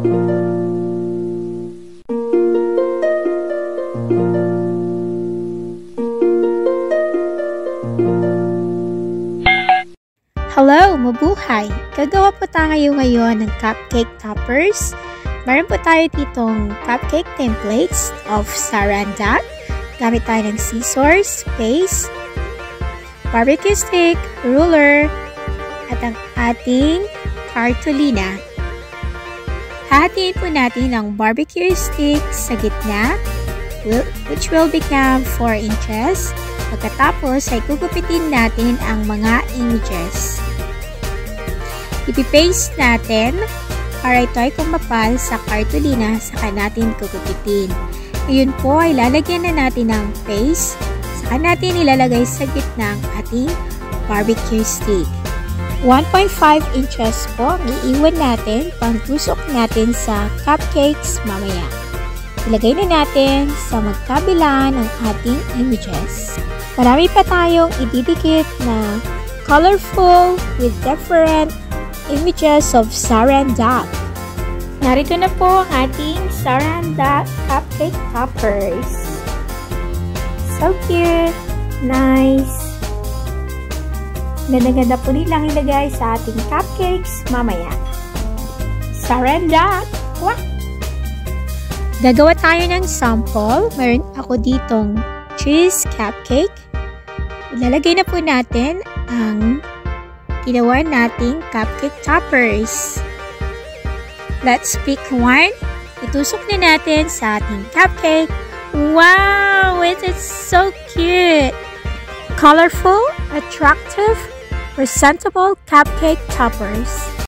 Hello! Mabuhay! Gagawa po tayo ngayon ng cupcake toppers. Meron po tayo ditong cupcake templates of saran wrap. Gamit tayo ng scissors, paste, barbecue stick, ruler, at ang ating cartolina. Hahatiin po natin ang barbecue stick sa gitna, which will become 4 inches. Pagkatapos ay gugupitin natin ang mga images. Ipipaste natin para ito ay kumapal sa cartolina, saka natin gugupitin. Ngayon po ay lalagyan na natin ng paste, saka natin ilalagay sa gitna ang ating barbecue stick. 1.5 inches po ang iiwan natin pang tusok natin sa cupcakes mamaya. Ilagay na natin sa magkabilaan ang ating images. Marami pa tayong ididikit na colorful with different images of saran wrap. Narito na po ang ating saran wrap cupcake toppers. So cute! Nice! Ganda-ganda po nilang ilagay sa ating cupcakes mamaya. Saran wrap! Wow! Gagawa tayo ng sample. Meron ako ditong cheese cupcake. Ilalagay na po natin ang ginawa nating cupcake toppers. Let's pick one. Itusok na natin sa ating cupcake. Wow! It is so cute! Colorful, attractive, presentable cupcake toppers.